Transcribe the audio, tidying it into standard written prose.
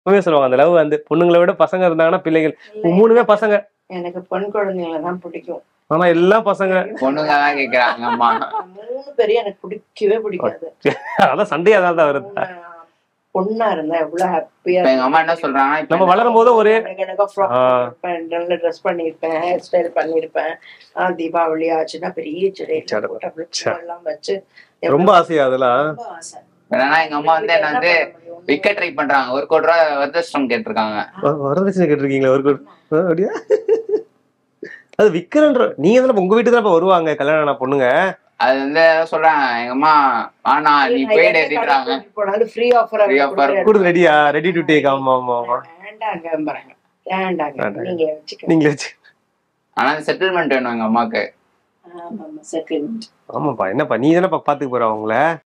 உண்மையா சொல்லுவாங்க அந்த லவ் வந்து பொண்ணுங்களை விட பசங்க இருந்தாங்கன்னா பிள்ளைகள் 3மே பசங்க. எனக்கு பெண் குழந்தைங்களை தான் பிடிக்கும். ஆனா எல்லாம் பசங்க பொண்ணுங்க தான் கேக்குறாங்க அம்மா. 3 பேரையும் எனக்கு பிடிக்கவே பிடிக்காது. அதான் சண்டே அதான் வருது. பொண்ணா இருந்தா எவ்வளவு ஹாப்பியா. எங்க அம்மா என்ன சொல்றாங்க, நம்ம வளரும் போது ஒரு நல்ல ட்ரெஸ் பண்ணிருப்பேன், ஹேர் ஸ்டைல் பண்ணிருப்பேன். தீபாவளி ஆச்சுன்னா பெரிய எல்லாம் வச்சு ரொம்ப ஆசையா அதெல்லாம். என்னன்னா எங்க அம்மா வந்து என்ன வந்து விக்க ட்ரை பண்றாங்க. 1 கோடி ரூபாய் வரதட்சணை கேட்டிருக்காங்க. வரதட்சணை கேட்டிருக்கீங்களா? 1 கோடி அப்படியா? அது விக்கிறன்ற நீங்க தானே உங்க வீட்டுக்கு தான் வருவாங்க கல்யாணம் ஆன பொண்ணுங்க. அது வந்து சொல்றாங்க எங்க அம்மா, ஆனா நீ போயிடு அப்படின்றாங்க. ஃப்ரீ ஆஃபர் கொடுத்து ரெடியா, ரெடி டு டேக். ஆமா ஆமா ஆமா. வேண்டாங்க நீங்க வச்சு. ஆனா செட்டில்மெண்ட் வேணும் எங்க அம்மாக்கு. செட்டில்மெண்ட். ஆமாப்பா, என்னப்பா நீ தானே பாத்துக்க போற அவங்கள.